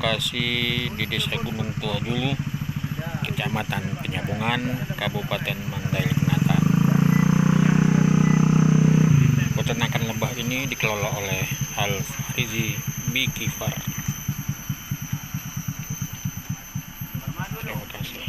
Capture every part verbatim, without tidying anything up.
berlokasi di Desa Gunung Tua Julu, Kecamatan Penyambungan, Kabupaten Mandailing Nata. Peternakan lebah ini dikelola oleh Al-Farizi Beekeeper. Terima kasih.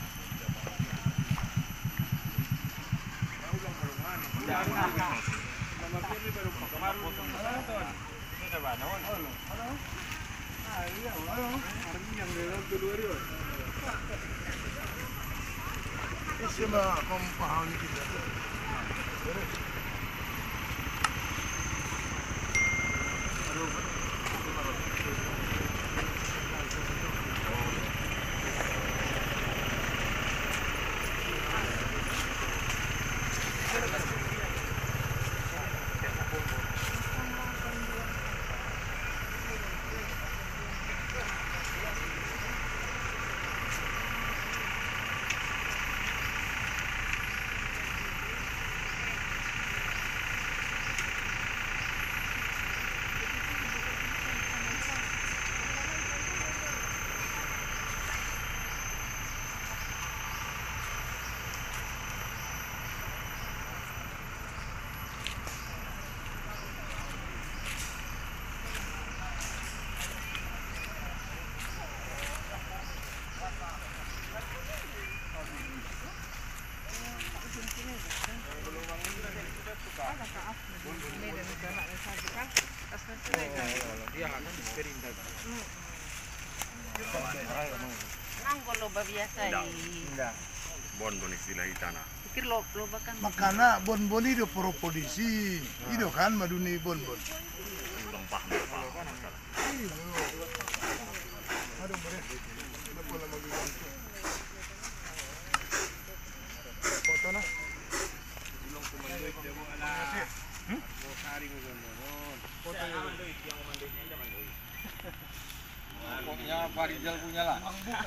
Loba biasa bon-bon istilah tanah. pikir lo loba kan Makana bon-bon itu pro polisi, itu kan maduni bon-bon. Lempah lempah. Aduh boleh, udah boleh lagi ganti. Foto nah. Belum kumandoi dia mau ala. Hmm? Mau cari mau gondong. Foto yang mandoi anda mandoi. Pokoknya Pak Rizal punya lah.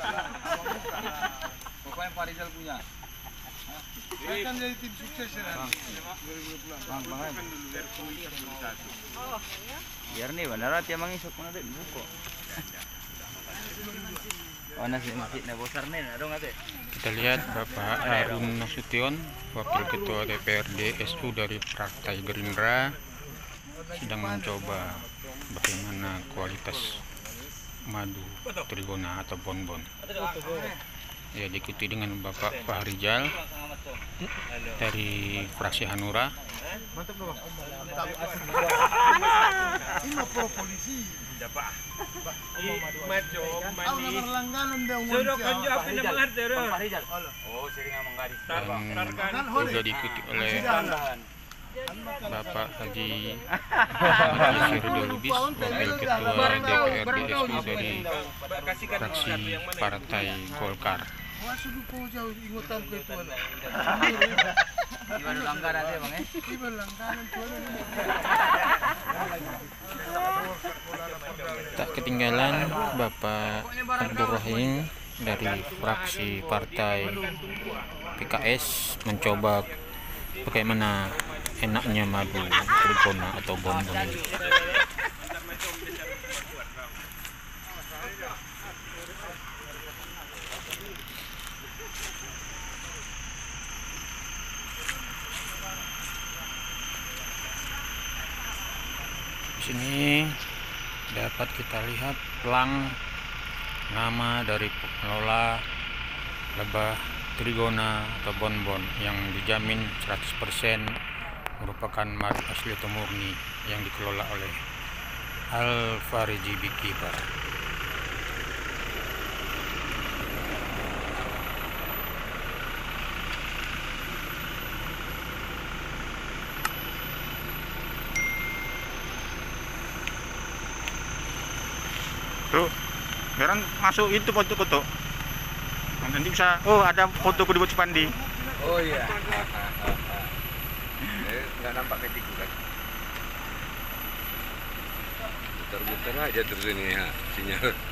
Pokoknya Pak Rizal punya. Saya kan jadi tim sukses ya nanti. Bang, bang. Biar nih benar dia mangisok mana deh buku. Oh nasi masjid nebosar nih, ada nggak deh? Kita lihat Bapak Harun Nasution, Wakil Ketua D P R D S U dari Partai Gerindra, sedang mencoba bagaimana kualitas madu trigona atau bonbon. Ya, diikuti dengan Bapak Fahrizal dari fraksi Hanura. Mantap loh. Ini pro polisi. Dapat. Maco, mandi. Langganan dia umum. Sudah kan apa nama artinya? Oh, sering ngomong garis. Dan juga diikuti oleh Bapak Haji Sirdo Lubis, Wakil Ketua D P R D S U dari fraksi Partai Golkar. Wah, sudah kau jauh ingutan ke itu lah. Gimana langgaran dia bang? Iban langganan tuan. Tak ketinggalan Bapak Abdul Rahim dari fraksi Partai P K S mencoba bagaimana enaknya madu trigona atau bonbon ini. Di sini dapat kita lihat pelang nama dari pengelola lebah trigona atau bonbon yang dijamin seratus persen merupakan madu asli atau murni yang dikelola oleh Al-Farizi Beekeeper. Tuh, sekarang masuk itu foto-foto. Nanti bisa, oh ada foto ku di Bocah Pandi. Oh iya. Nggak nampak ketiku kan? Muter-muter aja terus ini ya sinyal.